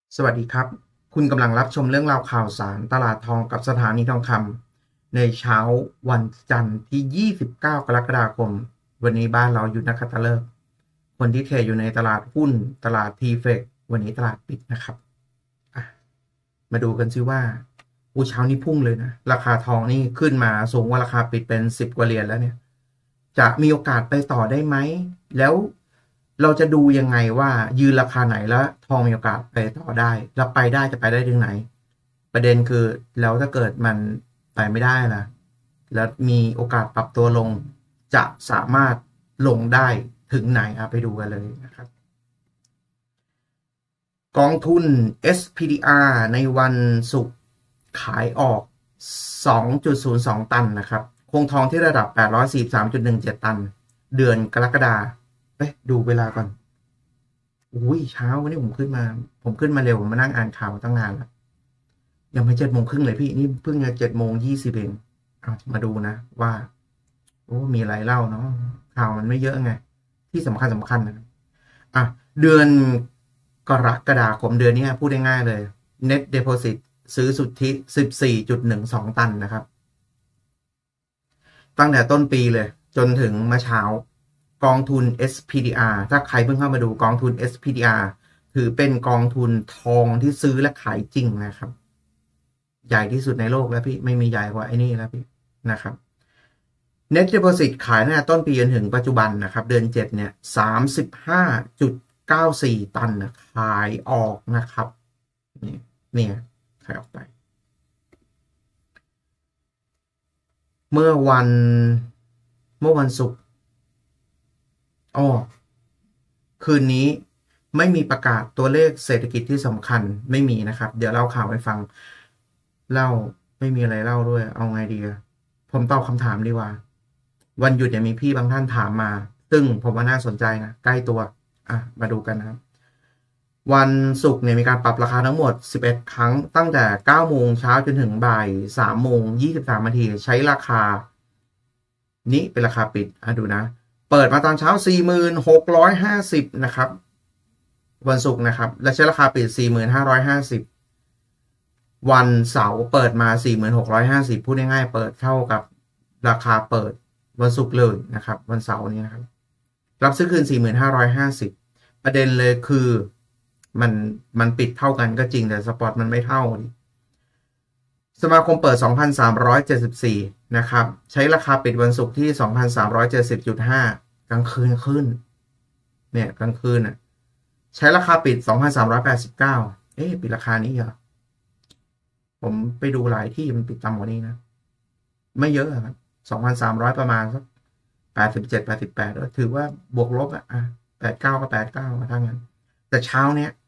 สวัสดีครับ คุณกำลังรับชมเรื่องราวข่าวสารตลาดทองกับสถานีทองคำในเช้าวันจันทร์ที่ 29 กรกฎาคม วันนี้บ้านเราอยู่นักขัตฤกษ์คนที่เทรดอยู่ในตลาดหุ้นตลาดทีเฟกวันนี้ตลาดปิดนะครับอ่ะมาดูกันซิว่าเช้านี้พุ่งเลยนะ ราคาทองนี่ขึ้นมาสูงกว่าราคาปิดเป็น10 กว่าเหรียญแล้วเนี่ย จะมีโอกาสไปต่อได้ไหม แล้วเราจะดูยังไงว่ายืนราคาไหนแล้วทองมีโอกาสไปต่อได้แล้วไปได้จะไปได้ถึงไหน ประเด็นคือแล้วถ้าเกิดมันไปไม่ได้ล่ะแล้วมีโอกาสปรับตัวลงจะสามารถลงได้ถึงไหนไปดูกันเลยนะครับกองทุน SPDR ในวันศุกร์ขายออก 2.02 ตันนะครับคงทองที่ระดับ 843.17 ตัน เดือนกรกฎาคมดูเวลาก่อนอุ้ยเช้าวันนี้ผมขึ้นมาเร็วผมมานั่งอ่านข่าวตั้งนานแล้วยังไม่7 โมงครึ่งเลยพี่นี่เพิ่งจะ7 โมง 20เองเอามาดูนะว่าโอ้มีอะไรเล่าเนาะข่าวมันไม่เยอะไงที่สำคัญนะครับอ่ะเดือนกรกฎาคมเดือนนี้พูดง่ายๆเลย Net Deposit ซื้อสุทธิ 14.12 ตันนะครับตั้งแต่ต้นปีเลยจนถึงเมื่อเช้ากองทุน SPDR ถ้าใครเพิ่งเข้ามาดูกองทุน SPDR ถือเป็นกองทุนทองที่ซื้อและขายจริงนะครับใหญ่ที่สุดในโลกแล้วพี่ไม่มีใหญ่กว่าไอ้นี่แล้วพี่นะครับ Net Deposit ขายตั้งแต่ต้นปีจนถึงปัจจุบันนะครับเดือน7เนี่ย35.94 ตันนะขายออกนะครับเนี่ยขายออกไปเมื่อวันเมื่อวันศุกร์อ๋อคืนนี้ไม่มีประกาศตัวเลขเศรษฐกิจที่สำคัญไม่มีนะครับเดี๋ยวเล่าข่าวให้ฟังเล่าไม่มีอะไรเล่าด้วยเอาไงดีผมตอบคำถามดีกว่าวันหยุดเนี่ยมีพี่บางท่านถามมาซึ่งผมว่าน่าสนใจนะใกล้ตัวมาดูกันนะครับวันศุกร์เนี่ยมีการปรับราคาทั้งหมด11ครั้งตั้งแต่9โมงเช้าจนถึงบ่าย3โมง23นาทีใช้ราคานี้เป็นราคาปิดดูนะเปิดมาตอนเช้า4650นะครับวันศุกร์นะครับและใช้ราคาปิด4550วันเสาร์เปิดมา4650พูดง่ายๆเปิดเท่ากับราคาเปิดวันศุกร์เลยนะครับวันเสาร์นี้นะครับรับซื้อคืน4550ประเด็นเลยคือมันมันปิดเท่ากันก็จริงแต่สปอตมันไม่เท่าดิสมาคมเปิด2,374นะครับใช้ราคาปิดวันศุกร์ที่2,370.5กลางคืนขึ้นเนี่ยกลางคืนใช้ราคาปิด2,389ปิดราคานี้เหรอผมไปดูหลายที่มันปิดต่ำกว่านี้นะไม่เยอะครับ2,300ประมาณสัก87-88ถือว่าบวกลบ89ก็89มาทั้งนั้นแต่เช้าเนี้ย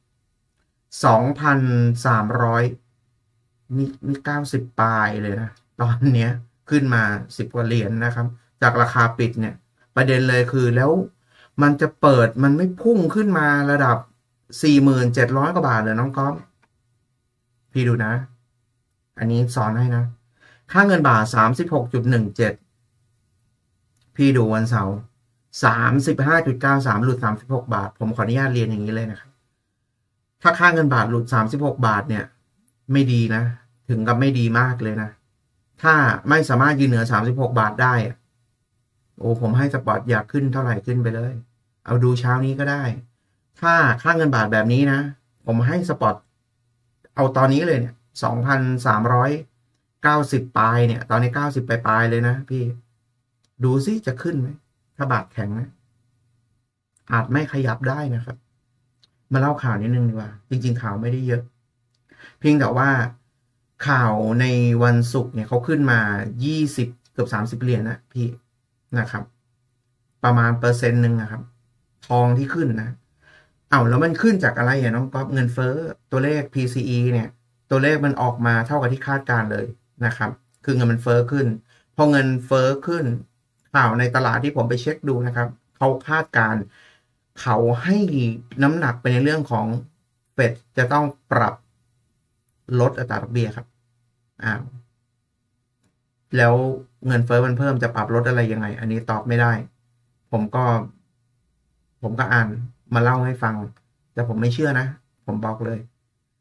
2,300มี90ปลายเลยนะตอนเนี้ยขึ้นมา10 กว่าเหรียญนะครับจากราคาปิดเนี่ยประเด็นเลยคือแล้วมันจะเปิดมันไม่พุ่งขึ้นมาระดับ4700กว่าบาทเลยน้องก๊อฟพี่ดูนะอันนี้สอนให้นะค่าเงินบาท36.17พี่ดูวันเสาร์35.93หลุด36 บาทผมขออนุญาตเรียนอย่างนี้เลยนะครับถ้าค่าเงินบาทหลุด36 บาทเนี่ยไม่ดีนะถึงกับไม่ดีมากเลยนะถ้าไม่สามารถยืนเหนือ36 บาทได้โอ้ผมให้สปอร์ตอยากขึ้นเท่าไหร่ขึ้นไปเลยเอาดูเช้านี้ก็ได้ถ้าค่าเงินบาทแบบนี้นะผมให้สปอร์ตเอาตอนนี้เลยเนี่ย2,390ปลายเนี่ยตอนนี้90ปลายเลยนะพี่ดูซิจะขึ้นไหมถ้าบาทแข็งนะอาจไม่ขยับได้นะครับมาเล่าข่าวนิดนึงดีกว่าจริงๆข่าวไม่ได้เยอะเพียงแต่ว่าข่าวในวันศุกร์เนี่ยเขาขึ้นมา20เกือบ30 เหรียญนะพี่นะครับประมาณ1%นะครับทองที่ขึ้นนะแล้วมันขึ้นจากอะไรน้องก๊อฟเงินเฟ้อตัวเลข PCE เนี่ยตัวเลขมันออกมาเท่ากับที่คาดการเลยนะครับคือเงินมันเฟ้อขึ้นพอเงินเฟ้อขึ้นข่าวในตลาดที่ผมไปเช็คดูนะครับเขาคาดการเขาให้น้ำหนักไปในเรื่องของเฟดจะต้องปรับลดอัตราดอกเบี้ยครับแล้วเงินเฟ้อมันเพิ่มจะปรับลดอะไรยังไงอันนี้ตอบไม่ได้ผมก็อ่านมาเล่าให้ฟังแต่ผมไม่เชื่อนะผมบอกเลย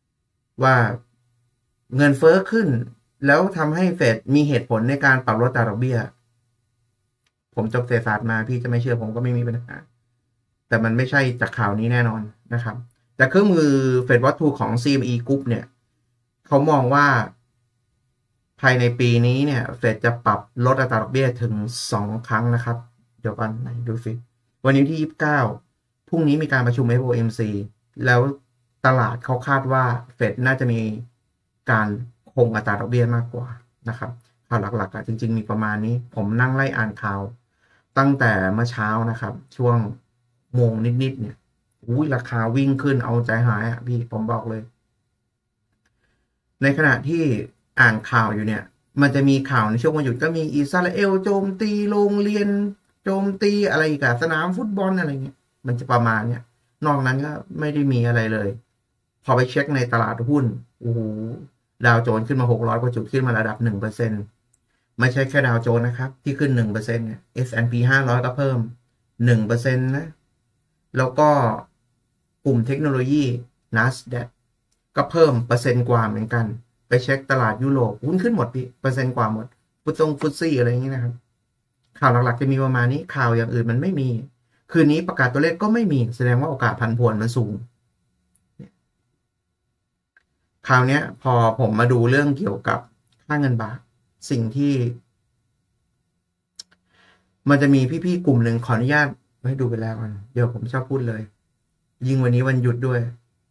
ว่าเงินเฟ้อขึ้นแล้วทำให้เฟดมีเหตุผลในการปรับลดอัตราดอกเบี้ยผมจบเศรษฐศาสตร์มาพี่จะไม่เชื่อผมก็ไม่มีปัญหาแต่มันไม่ใช่จากข่าวนี้แน่นอนนะครับแต่เครื่องมือเฟดวัตถุของ CME Group เนี่ยเขามองว่าภายในปีนี้เนี่ยเฟดจะปรับลดอัตราดอกเบี้ยถึง2ครั้งนะครับเดี๋ยวกันไหนดูสิวันนี้ที่29พรุ่งนี้มีการประชุม FOMC แล้วตลาดเขาคาดว่าเฟดน่าจะมีการคงอัตราดอกเบี้ยมากกว่านะครับข่าวหลักๆจริงๆมีประมาณนี้ผมนั่งไล่อ่านข่าวตั้งแต่เมื่อเช้านะครับช่วงโมงนิดๆเนี่ยราคาวิ่งขึ้นเอาใจหายพี่ผมบอกเลยในขณะที่อ่านข่าวอยู่เนี่ยมันจะมีข่าวในช่วงวันหยุดก็มีอิสราเอลโจมตีโรงเรียนโจมตีอะไรกับสนามฟุตบอลอะไรเงี้ยมันจะประมาณเนี้ยนอกนั้นก็ไม่ได้มีอะไรเลยพอไปเช็คในตลาดหุ้นดาวโจนส์ขึ้นมา600กว่าจุดขึ้นมาระดับ 1% ไม่ใช่แค่ดาวโจนส์นะครับที่ขึ้น 1% เนี่ย S&P 500ก็เพิ่ม 1% นะแล้วก็กลุ่มเทคโนโลยี NASDAQ ก็เพิ่มเปอร์เซ็นต์กว่าเหมือนกันไปเช็คตลาดยุโรปหุ้นขึ้นหมดพี่เปอร์เซ็นต์กว่าหมดฟุตซี่อะไรอย่างนี้นะครับข่าวหลักๆจะมีประมาณนี้ข่าวอย่างอื่นมันไม่มีคืนนี้ประกาศตัวเลขก็ไม่มีแสดงว่าโอกาสผันผวนมันสูงคราวนี้พอผมมาดูเรื่องเกี่ยวกับค่าเงินบาทสิ่งที่มันจะมีพี่ๆกลุ่มหนึ่งขออนุญาตให้ดูไปแล้วกันเดี๋ยวผมชอบพูดเลยยิ่งวันนี้วันหยุดด้วย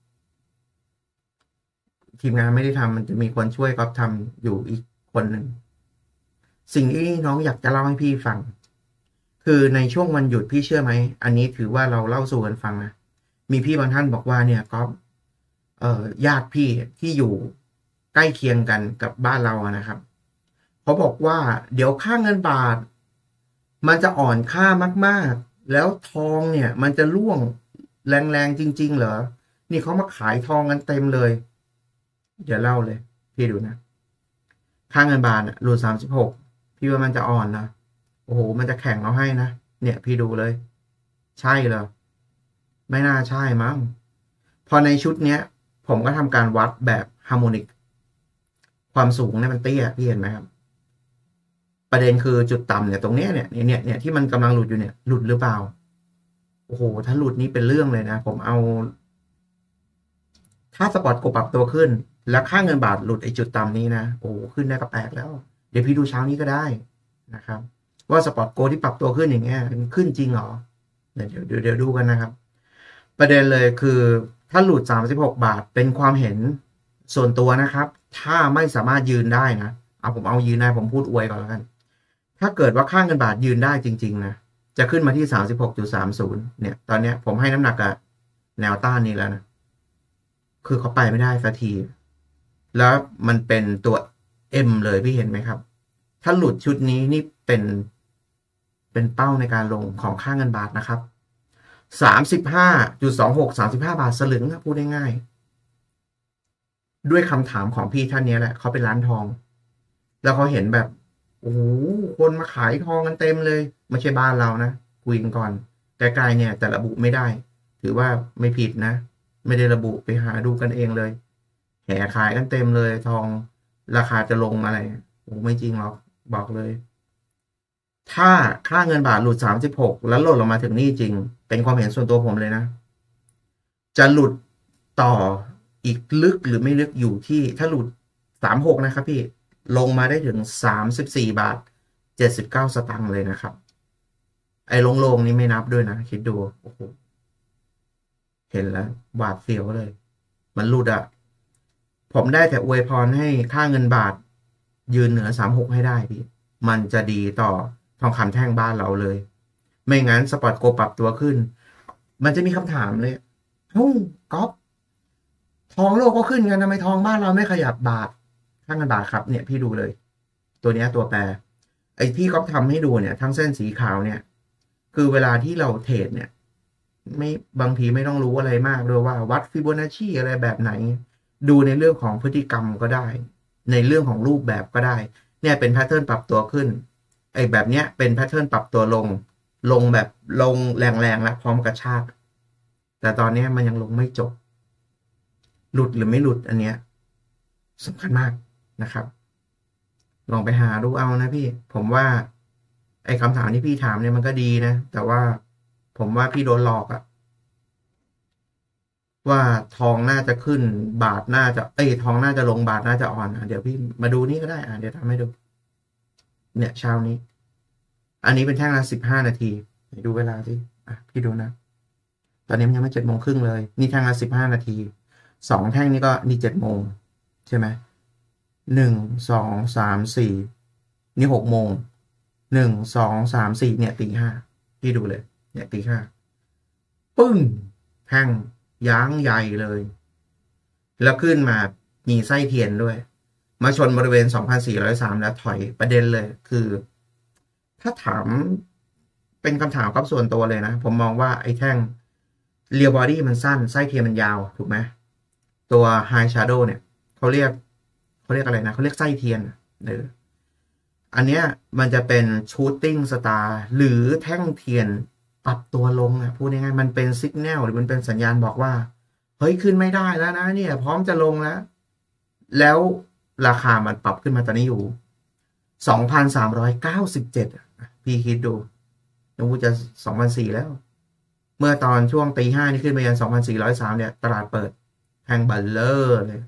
ทีมงานไม่ได้ทำมันจะมีคนช่วยก๊อฟทำอยู่อีกคนหนึ่งสิ่งที่น้องอยากจะเล่าให้พี่ฟังคือในช่วงวันหยุดพี่เชื่อไหมอันนี้ถือว่าเราเล่าสู่กันฟังนะมีพี่บางท่านบอกว่าเนี่ยก๊อฟญาติพี่ที่อยู่ใกล้เคียงกันกับบ้านเรานะครับเขาบอกว่าเดี๋ยวค่าเงินบาทมันจะอ่อนค่ามากๆแล้วทองเนี่ยมันจะร่วงแรงๆจริงๆเหรอนี่เขามาขายทองกันเต็มเลยเดี๋ยวเล่าเลยพี่ดูนะค่าเงินบาทหลุด36พี่ว่ามันจะอ่อนนะโอ้โหมันจะแข็งเอาให้นะเนี่ยพี่ดูเลยใช่เหรอไม่น่าใช่มั้งพอในชุดเนี้ยผมก็ทำการวัดแบบฮาร์โมนิกความสูงเนี่ยมันเตี้ยพี่เห็นไหมครับประเด็นคือจุดต่ำเนี่ยตรงเนี้ยเนี่ยที่มันกำลังหลุดอยู่เนี่ยหลุดหรือเปล่าโอ้โหถ้าหลุดนี้เป็นเรื่องเลยนะผมเอาถ้าสปอร์ตกูปรับตัวขึ้นแล้วค่าเงินบาทหลุดไอ้จุดต่ำนี้นะโอ้ขึ้นได้ก็แปลกแล้วเดี๋ยวพี่ดูเช้านี้ก็ได้นะครับว่าสปอร์ตโกที่ปรับตัวขึ้นอย่างเงี้ยมันขึ้นจริงเหรอเดี๋ยวดูกันนะครับประเด็นเลยคือถ้าหลุด36บาทเป็นความเห็นส่วนตัวนะครับถ้าไม่สามารถยืนได้นะผมเอายืนได้ผมพูดอวยก่อนแล้วกันถ้าเกิดว่าค่าเงินบาทยืนได้จริงๆนะจะขึ้นมาที่36.30เนี่ยตอนเนี้ยผมให้น้ำหนักกับแนวต้านนี้แล้วนะคือเขาไปไม่ได้สักทีแล้วมันเป็นตัว M เลยพี่เห็นไหมครับถ้าหลุดชุดนี้นี่เป็นเป้าในการลงของค่าเงินบาทนะครับ35.26 35 บาทสลึงนะพูดง่ายๆด้วยคำถามของพี่ท่านนี้แหละเขาเป็นร้านทองแล้วเขาเห็นแบบโอ้โหคนมาขายทองกันเต็มเลยไม่ใช่บ้านเรานะคุยกันก่อนไกลๆเนี่ยแต่ระบุไม่ได้ถือว่าไม่ผิดนะไม่ได้ระบุไปหาดูกันเองเลยแห่ขายกันเต็มเลยทองราคาจะลงอะไรโอ้ไม่จริงหรอกบอกเลยถ้าค่าเงินบาทหลุด36แล้วหล่นลงมาถึงนี่จริงเป็นความเห็นส่วนตัวผมเลยนะจะหลุดต่ออีกลึกหรือไม่ลึกอยู่ที่ถ้าหลุด36นะครับพี่ลงมาได้ถึง34.79 บาทเลยนะครับไอ้โล่งๆนี่ไม่นับด้วยนะคิดดูโอ้โหเห็นแล้วหวาดเสียวเลยมันหลุดผมได้แต่อวยพรให้ค่าเงินบาทยืนเหนือ36ให้ได้พี่มันจะดีต่อทองคำแท่งบ้านเราเลยไม่งั้นสปอร์ตโกปรับตัวขึ้นมันจะมีคำถามเลยก๊อฟทองโลกก็ขึ้นกันทำไมทองบ้านเราไม่ขยับบาทค่าเงินบาทครับเนี่ยพี่ดูเลยตัวนี้ตัวแปรไอ้ที่ก๊อฟทำให้ดูเนี่ยทั้งเส้นสีขาวเนี่ยคือเวลาที่เราเทรดเนี่ยไม่บางทีไม่ต้องรู้อะไรมากด้วยว่าวัดฟิโบนัชชีอะไรแบบไหนดูในเรื่องของพฤติกรรมก็ได้ในเรื่องของรูปแบบก็ได้เนี่ยเป็นแพทเทิร์นปรับตัวขึ้นไอ้แบบเนี้ยเป็นแพทเทิร์นปรับตัวลงแบบลงแรงๆแล้วพร้อมกระชากแต่ตอนนี้มันยังลงไม่จบหลุดหรือไม่หลุดอันเนี้ยสำคัญมากนะครับลองไปหาดูเอานะพี่ผมว่าไอ้คำถามที่พี่ถามเนี่ยมันก็ดีนะแต่ว่าผมว่าพี่โดนหลอกอะว่าทองน่าจะขึ้นบาทน่าจะทองน่าจะลงบาทน่าจะอ่อนเดี๋ยวพี่มาดูนี่ก็ได้เดี๋ยวทำให้ดูเนี่ยเช้านี้อันนี้เป็นแท่งละ15 นาทีดูเวลาสิพี่ดูนะตอนนี้มันยังไม่7 โมงครึ่งเลยนี่แท่งละ15 นาที2 แท่งนี้ก็นี่7 โมงใช่ไหม1 2 3 4นี่6 โมง1 2 3 4เนี่ยตี 5พี่ดูเลยเนี่ยตี 5ปึ้งแท่งย้างใหญ่เลยแล้วขึ้นมามีไส้เทียนด้วยมาชนบริเวณ2,403แล้วถอยประเด็นเลยคือถ้าถามเป็นคำถามครับส่วนตัวเลยนะผมมองว่าไอ้แท่งเรียวบอดี้มันสั้นไส้เทียนมันยาวถูกไหมตัวไฮชาร์โดเนี่ยเขาเรียกอะไรนะเขาเรียกไส้เทียนอันเนี้ยมันจะเป็นชูตติ้งสตาร์หรือแท่งเทียนปรับตัวลงพูดง่ายๆมันเป็นสัญญาณหรือมันเป็นสัญญาณบอกว่าเฮ้ยขึ้นไม่ได้แล้วนะเนี่ยพร้อมจะลงแล้วราคามันปรับขึ้นมาตอนนี้อยู่2,397พี่คิดดูนึกว่าจะ2,400แล้วเมื่อตอนช่วงตี 5นี่ขึ้นไปยัน2,403เนี่ยตลาดเปิดแทงบัลเลอร์เลย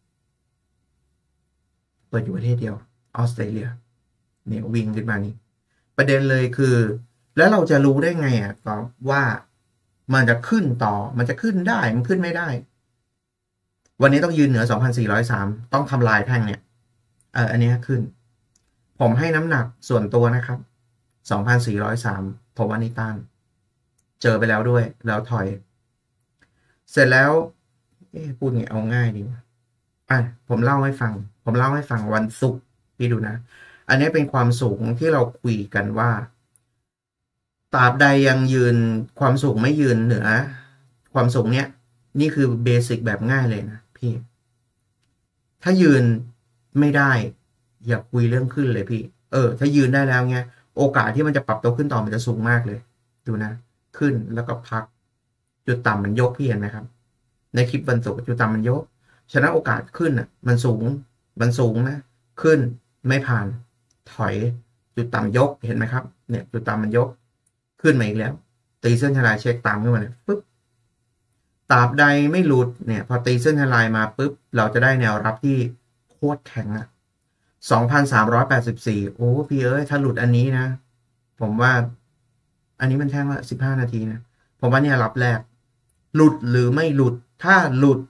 เปิดอยู่ประเทศเดียวออสเตรเลียเนี่ยวิ่งขึ้นมานี่ประเด็นเลยคือแล้วเราจะรู้ได้ไงก็ว่ามันจะขึ้นต่อมันจะขึ้นได้มันขึ้นไม่ได้วันนี้ต้องยืนเหนือ2,403ต้องทำลายแท่งเนี่ยอันนี้ขึ้นผมให้น้ำหนักส่วนตัวนะครับ2,403ผมว่านี่ต้านเจอไปแล้วด้วยแล้วถอยเสร็จแล้วพูดไงเอาง่ายดีผมเล่าให้ฟังวันศุกร์พี่ดูนะอันนี้เป็นความสูงที่เราคุยกันว่าตราบใดยังยืนความสูงไม่ยืนเหนือความสูงเนี้ยนี่คือเบสิกแบบง่ายเลยนะพี่ถ้ายืนไม่ได้อย่าคุยเรื่องขึ้นเลยพี่ถ้ายืนได้แล้วเงี้ยโอกาสที่มันจะปรับตัวขึ้นต่อมันจะสูงมากเลยดูนะขึ้นแล้วก็พักจุดต่ำมันยกพี่เห็นไหมครับในคลิปวันศุกร์จุดต่ำมันยกฉะนั้นโอกาสขึ้นมันสูงนะขึ้นไม่ผ่านถอยจุดต่ำยกเห็นไหมครับเนี่ยจุดต่ำมันยกขึ้นมาอีกแล้วตีเส้นทลายเช็คตามขึ้นมาเลยปุ๊บตราบใดไม่หลุดเนี่ยพอตีเส้นทลายมาปุ๊บเราจะได้แนวรับที่โคตรแข็ง2,384โอ้พี่ถ้าหลุดอันนี้นะผมว่าอันนี้มันแท่งละ15 นาทีนะผมว่าเนี่ยรับแรกหลุดหรือไม่หลุดถ้าหลุด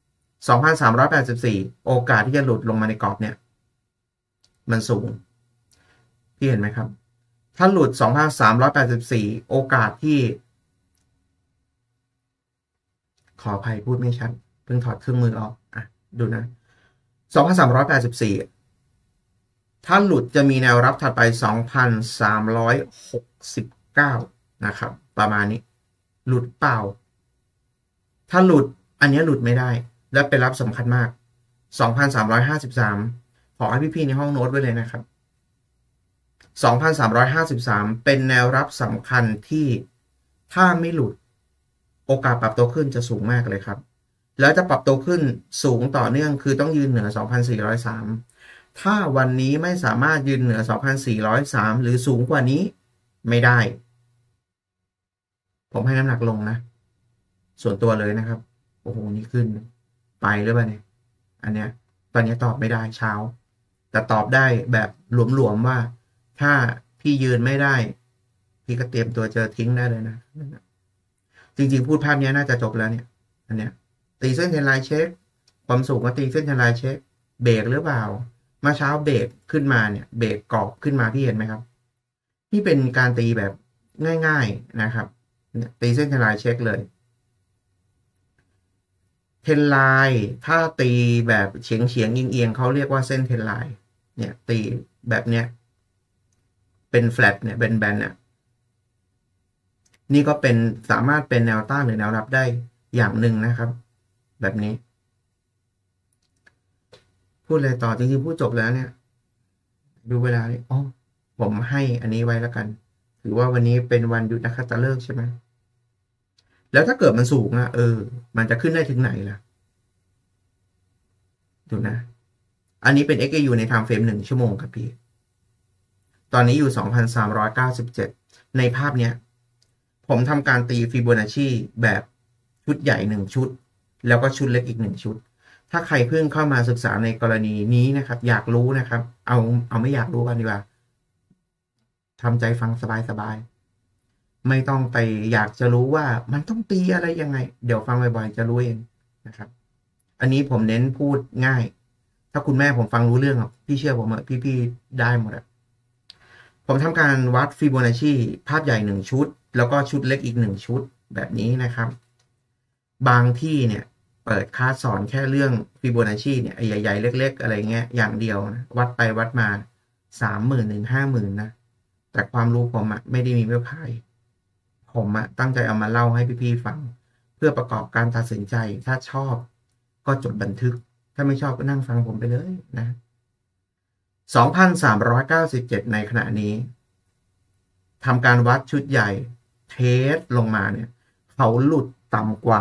2,384โอกาสที่จะหลุดลงมาในกรอบเนี่ยมันสูงพี่เห็นไหมครับถ้าหลุด2,384โอกาสที่ขออภัยพูดไม่ชัดเพิ่งถอดเครื่องมือออกดูนะ2,384ถ้าหลุดจะมีแนวรับถัดไป2,369นะครับประมาณนี้หลุดเปล่าถ้าหลุดอันนี้หลุดไม่ได้และเป็นรับสำคัญมาก2,353ขอให้พี่ๆในห้องโน้ตไว้เลยนะครับ2,353เป็นแนวรับสำคัญที่ถ้าไม่หลุดโอกาสปรับตัวขึ้นจะสูงมากเลยครับแล้วจะปรับตัวขึ้นสูงต่อเนื่องคือต้องยืนเหนือ2,403ถ้าวันนี้ไม่สามารถยืนเหนือ2,403หรือสูงกว่านี้ไม่ได้ผมให้น้ำหนักลงนะส่วนตัวเลยนะครับโอ้โหนี่ขึ้นไปหรือเปล่าเนี่ยอันเนี้ยตอนนี้ตอบไม่ได้เช้าแต่ตอบได้แบบหลวมๆว่าถ้าพี่ยืนไม่ได้พี่ก็เตรียมตัวเจอทิ้งได้เลยนะจริงๆพูดภาพนี้น่าจะจบแล้วเนี่ยอันเนี้ยตีเส้นเทรนไลน์เช็คความสูงก็ตีเส้นเทรนไลน์เช็คเบรกหรือเปล่ามาเช้าเบรกขึ้นมาเนี่ยเบรกกรอบขึ้นมาพี่เห็นไหมครับนี่เป็นการตีแบบง่ายๆนะครับตีเส้นเทรนไลน์เช็คเลยเทรนไลน์ถ้าตีแบบเฉียงเอียงเขาเรียกว่าเส้นเทรนไลน์เนี่ยตีแบบเนี้ยเป็นแฟลตเนี่ยแบนๆเนี่ยนี่ก็เป็นสามารถเป็นแนวต้านหรือแนวรับได้อย่างหนึ่งนะครับแบบนี้พูดเลยต่อจริงๆพูดจบแล้วเนี่ยดูเวลาเลยผมให้อันนี้ไว้แล้วกันถือว่าวันนี้เป็นวันหยุดนักขัตฤกษ์ใช่ไหมแล้วถ้าเกิดมันสูงมันจะขึ้นได้ถึงไหนล่ะดูนะอันนี้เป็น XAU ใน time frame 1 ชั่วโมงครับพี่ตอนนี้อยู่ 2,397 ในภาพเนี้ยผมทำการตีฟิโบนัชชีแบบชุดใหญ่1ชุดแล้วก็ชุดเล็กอีก1ชุดถ้าใครเพิ่งเข้ามาศึกษาในกรณีนี้นะครับอยากรู้นะครับเอาไม่อยากรู้กันดีกว่าทำใจฟังสบายๆไม่ต้องไปอยากจะรู้ว่ามันต้องตีอะไรยังไงเดี๋ยวฟังบ่อยๆจะรู้เองนะครับอันนี้ผมเน้นพูดง่ายถ้าคุณแม่ผมฟังรู้เรื่องพี่เชื่อผมพี่ได้หมดอะผมทำการวัดฟิโบนัชชีภาพใหญ่1ชุดแล้วก็ชุดเล็กอีก1ชุดแบบนี้นะครับบางที่เนี่ยเปิดคลาสสอนแค่เรื่องฟิโบนัชชีเนี่ยใหญ่ๆเล็กๆอะไรเงี้ยอย่างเดียวนะวัดไปวัดมา30,000ถึง50,000นะแต่ความรู้ผมไม่ได้มีไว้พายผมตั้งใจเอามาเล่าให้พี่ๆฟังเพื่อประกอบการตัดสินใจถ้าชอบก็จดบันทึกถ้าไม่ชอบก็นั่งฟังผมไปเลยนะ2,397ในขณะนี้ทำการวัดชุดใหญ่เทสลงมาเนี่ยเขาหลุดต่ำกว่า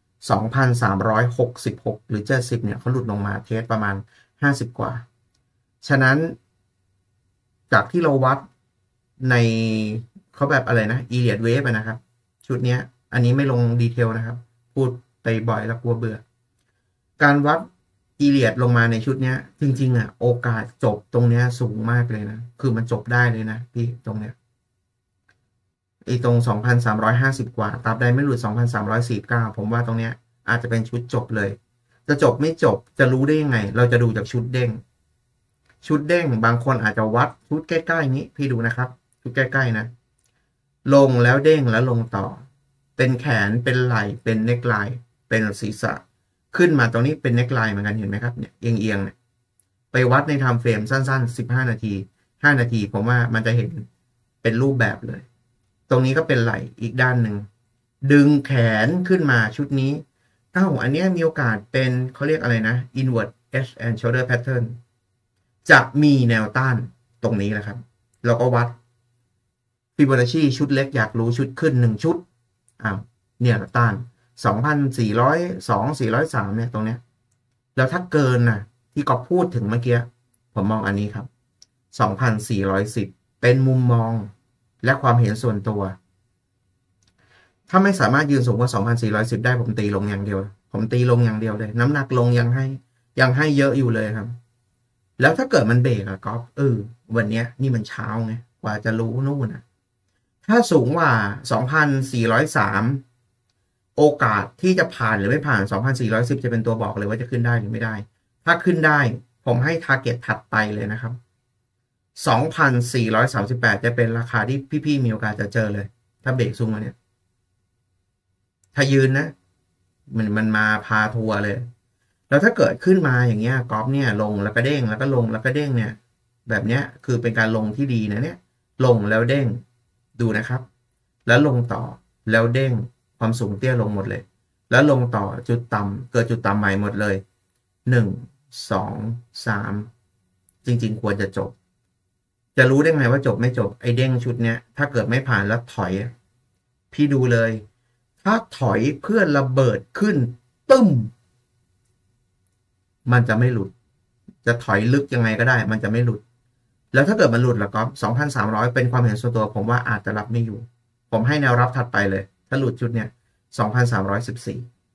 2,366 หรือ70เนี่ยเขาหลุดลงมาเทสประมาณ50กว่าฉะนั้นจากที่เราวัดในเขาแบบอะไรนะ Elliott Wave นะครับชุดเนี้ยอันนี้ไม่ลงดีเทลนะครับพูดไปบ่อยแล้วกลัวเบื่อการวัดอีเลียดลงมาในชุดเนี้ยจริงๆโอกาสจบตรงเนี้ยสูงมากเลยนะคือมันจบได้เลยนะพี่ตรงเนี้ยตรง 2,350 กว่าตราบใดไม่หลุด 2,349 ผมว่าตรงเนี้ยอาจจะเป็นชุดจบเลยจะจบไม่จบจะรู้ได้ยังไงเราจะดูจากชุดเด้งบางคนอาจจะวัดชุดใกล้ๆนี้พี่ดูนะครับชุดใกล้ๆนะลงแล้วเด้งแล้วลงต่อเป็นแขนเป็นไหล่เป็นเน็กไลน์เป็นศีรษะขึ้นมาตรงนี้เป็นเน็กไลน์เหมือนกันเห็นไหมครับเนี่ยเอียงเนี่ยไปวัดในไทม์เฟรมสั้นๆ15นาที5นาทีผมว่ามันจะเห็นเป็นรูปแบบเลยตรงนี้ก็เป็นไหล่อีกด้านหนึ่งดึงแขนขึ้นมาชุดนี้อันนี้มีโอกาสเป็นเขาเรียกอะไรนะ inward edge and shoulder pattern จะมีแนวต้านตรงนี้แหละครับเราก็วัดฟิโบนัชชีชุดเล็กอยากรู้ชุดขึ้น1ชุดเนี่ยต้าน2,402 403เนี่ยตรงเนี้ยแล้วถ้าเกินที่ก็พูดถึงเมื่อกี้ผมมองอันนี้ครับ2,410เป็นมุมมองและความเห็นส่วนตัวถ้าไม่สามารถยืนสูงกว่า2,410ได้ผมตีลงอย่างเดียวผมตีลงอย่างเดียวเลยน้ำหนักลงยังให้เยอะอยู่เลยครับแล้วถ้าเกิดมันเบรกก๊อฟวันนี้นี่มันเช้าไงกว่าจะรู้นู่นถ้าสูงกว่า 2,403 โอกาสที่จะผ่านหรือไม่ผ่าน 2,410 จะเป็นตัวบอกเลยว่าจะขึ้นได้หรือไม่ได้ถ้าขึ้นได้ผมให้ target ถัดไปเลยนะครับ 2,438 จะเป็นราคาที่พี่ๆมีโอกาสจะเจอเลยถ้าเบรกสูงมาเนี่ยถ้ายืนนะมันมาพาทัวร์เลยแล้วถ้าเกิดขึ้นมาอย่างเงี้ยกอล์ฟเนี่ยลงแล้วก็เด้งแล้วก็ลงแล้วก็เด้งเนี่ยแบบเนี้ยคือเป็นการลงที่ดีนะเนี่ยลงแล้วเด้งดูนะครับแล้วลงต่อแล้วเด้งความสูงเตี้ยลงหมดเลยแล้วลงต่อจุดต่ำเกิดจุดต่ำใหม่หมดเลย1 2 3จริงๆควรจะจบจะรู้ได้ไงว่าจบไม่จบไอ้เด้งชุดเนี้ยถ้าเกิดไม่ผ่านแล้วถอยพี่ดูเลยถ้าถอยเพื่อระเบิดขึ้นตึ้มมันจะไม่หลุดจะถอยลึกยังไงก็ได้มันจะไม่หลุดแล้วถ้าเกิดมันหลุดแล้วก็ 2,300 เป็นความเห็นส่วนตัวผมว่าอาจจะรับไม่อยู่ผมให้แนวรับถัดไปเลยถ้าหลุดชุดเนี้ย 2,314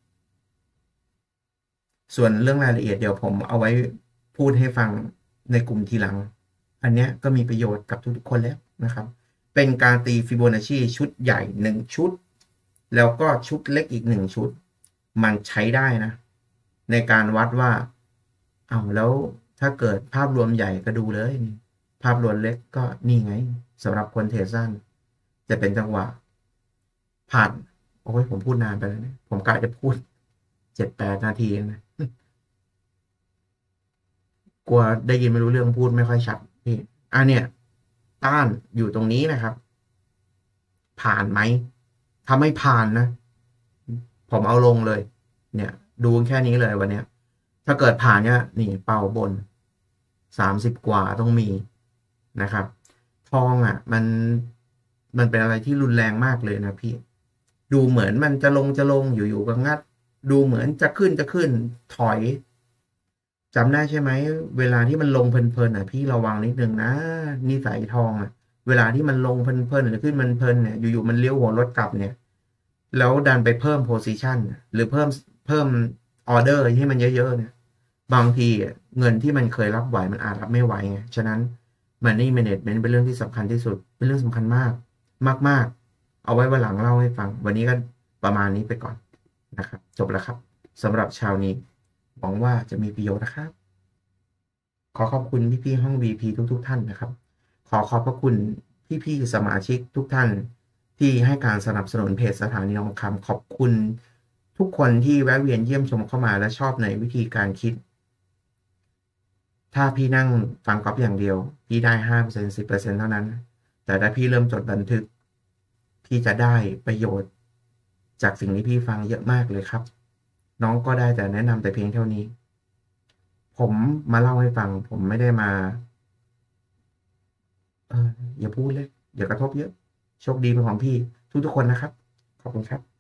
ส่วนเรื่องรายละเอียดเดี๋ยวผมเอาไว้พูดให้ฟังในกลุ่มทีหลังอันนี้ก็มีประโยชน์กับทุกๆคนแล้วนะครับเป็นการตีฟิโบนัชชีชุดใหญ่1ชุดแล้วก็ชุดเล็กอีก1ชุดมันใช้ได้นะในการวัดว่าแล้วถ้าเกิดภาพรวมใหญ่ก็ดูเลยภาพรวมเล็กก็นี่ไงสำหรับคนเทรดสั้นจะเป็นจังหวะผ่านโอ้ยผมพูดนานไปแล้วเนี่ยผมกะจะพูด7-8 นาทีนะกลัวได้ยินไม่รู้เรื่องพูดไม่ค่อยชัดพี่เนี่ยต้านอยู่ตรงนี้นะครับผ่านไหมถ้าไม่ผ่านนะผมเอาลงเลยเนี่ยดูแค่นี้เลยวันนี้ถ้าเกิดผ่านเนี่ยนี่เป้าบน30กว่าต้องมีนะครับทองมันเป็นอะไรที่รุนแรงมากเลยนะพี่ดูเหมือนมันจะลงอยู่ๆก็งัดดูเหมือนจะขึ้นถอยจำได้ใช่ไหมเวลาที่มันลงเพลินๆอ่ะพี่ระวังนิดนึงนะนิสัยทองอ่ะเวลาที่มันลงเพลินๆหรือขึ้นมันเพลินเนี่ยอยู่ๆมันเลี้ยวหัวรถกลับเนี่ยแล้วดันไปเพิ่มโพซิชันหรือเพิ่มออเดอร์ให้มันเยอะๆเนี่ยบางทีอะเงินที่มันเคยรับไหวมันอาจรับไม่ไหวไงฉะนั้น Money Management เป็นเรื่องที่สำคัญที่สุดเป็นเรื่องสำคัญมากมากๆเอาไว้วันหลังเล่าให้ฟังวันนี้ก็ประมาณนี้ไปก่อนนะครับจบแล้วครับสำหรับเช้านี้หวังว่าจะมีประโยชน์นะครับ ขอขอบคุณพี่ๆห้อง VP ทุกท่านนะครับขอขอบพระคุณพี่ๆสมาชิกทุกท่านที่ให้การสนับสนุนเพจสถานีทองคำขอบคุณทุกคนที่แวะเวียนเยี่ยมชมเข้ามาและชอบในวิธีการคิดถ้าพี่นั่งฟังก๊อปอย่างเดียวพี่ได้5% 10%เท่านั้นแต่ถ้าพี่เริ่มจดบันทึกพี่จะได้ประโยชน์จากสิ่งที่พี่ฟังเยอะมากเลยครับน้องก็ได้แต่แนะนำแต่เพียงเท่านี้ผมมาเล่าให้ฟังผมไม่ได้มา เอออย่าพูดเลยเดี๋ยวกระทบเยอะโชคดีเป็นของพี่ทุกคนนะครับขอบคุณครับ